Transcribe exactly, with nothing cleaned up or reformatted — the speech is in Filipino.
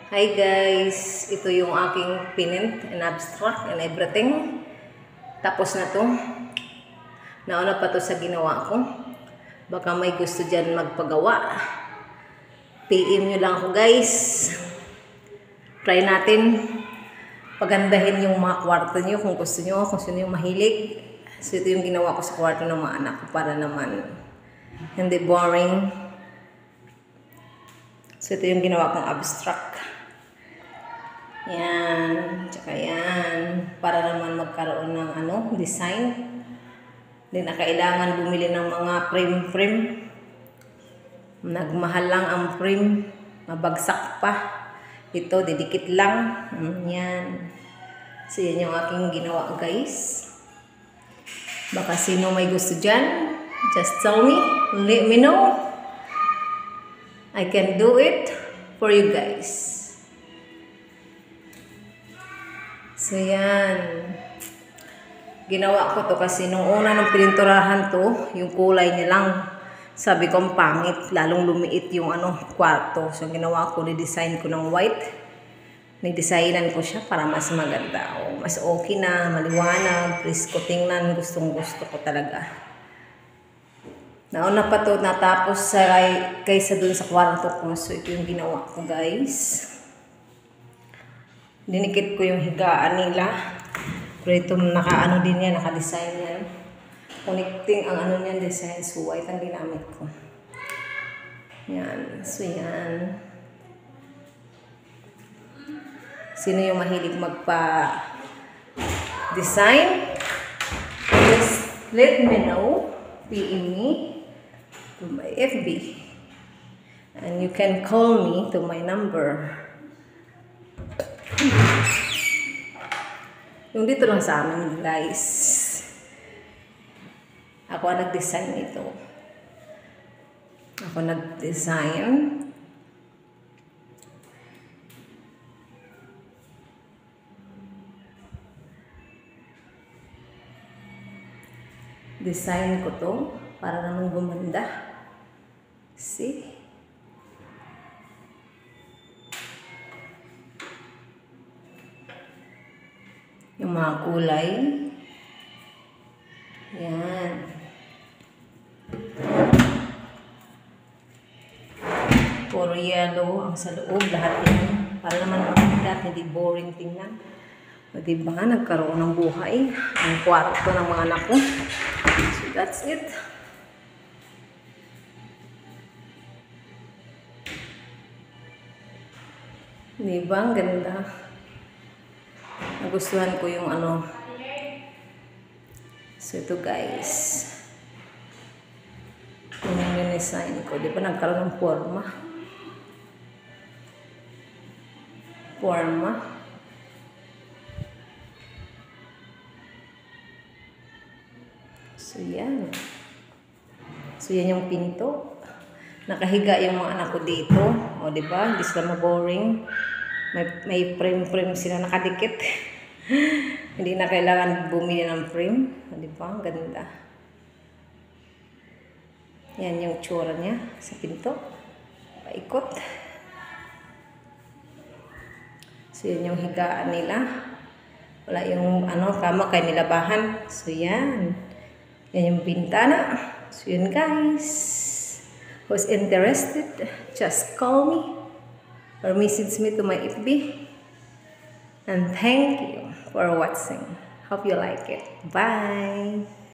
Hi guys, ito yung aking pinint and abstract and everything. Tapos na to. Nauna pa to sa ginawa ko. Baka may gusto dyan magpagawa. P M nyo lang ako guys. Try natin pagandahin yung mga kwarto nyo kung gusto nyo, kung sino yung mahilig. So ito yung ginawa ko sa kwarto ng mga anak ko para naman hindi boring. So ito yung ginawa kong abstract. Yan, tsaka yan, para naman magkaroon ng ano, design. Hindi na kailangan bumili ng mga frame-frame. Nagmahal lang ang frame, mabagsak pa. Ito, didikit lang. Yan. So yan yung aking ginawa guys. Baka sino may gusto dyan, just tell me, let me know. I can do it for you guys. So yan, ginawa ko to kasi nung una nung pininturahan to, yung kulay niya lang, sabi ko ang pangit, lalong lumiit yung ano, kwarto. So ginawa ko, ni-design ko ng white, ni-designan ko siya para mas maganda, o mas okay na, maliwanag, presko tingnan, gustong gusto ko talaga. Nauna pa to natapos sa, kaysa dun sa kwarto ko, so ito yung ginawa ko guys. Dinikit ko yung higaan nila. Pero ito naka-ano din yan, naka-design yan. Connecting ang ano niyan, design. So white ang ginamit ko. Yan. So yan. Sino yung mahilig magpa-design? Just let me know. P M me to my F B. And you can call me to my number. Yung dito lang sa amin guys, ako ang nag-design ito. Ako nag-design. Design ko to para naman gumanda. See? Yung mga kulay. Yan. Puro yellow ang sa loob. Lahat yan. Para naman lahat hindi boring tingnan. O diba nga, nagkaroon ng buhay. Ang kwarto ng mga anak ko. So that's it. Diba? Ang ganda. Nagustuhan ko yung ano. So ito guys, yun yung design ko. Di ba nagkaroon ng forma? Forma. So yan. So yan yung pinto. Nakahiga yung mga anak ko dito. O di ba? Hindi sila ma-boring. May, may frame-frame sila nakadikit. Hindi na kailangan bumili ng frame. Di ba? Ang ganda. Yan yung tsura niya sa pinto. Paikot. So, yan yung higaan nila. Wala yung ano, kama kay nilabahan. So, yan. Yan yung bintana. So, yun guys. Who's interested, just call me. Or message me to my F B. And thank you for watching. Hope you like it. Bye!